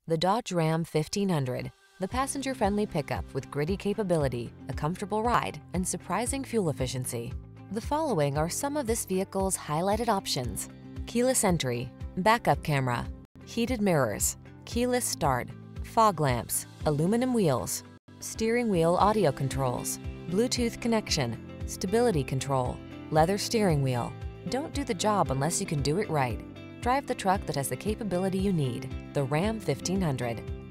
The Dodge Ram 1500, the passenger-friendly pickup with gritty capability, a comfortable ride, and surprising fuel efficiency. The following are some of this vehicle's highlighted options: keyless entry, backup camera, heated mirrors, keyless start, fog lamps, aluminum wheels, steering wheel audio controls, Bluetooth connection, stability control, leather steering wheel. Don't do the job unless you can do it right. Drive the truck that has the capability you need. The Ram 1500.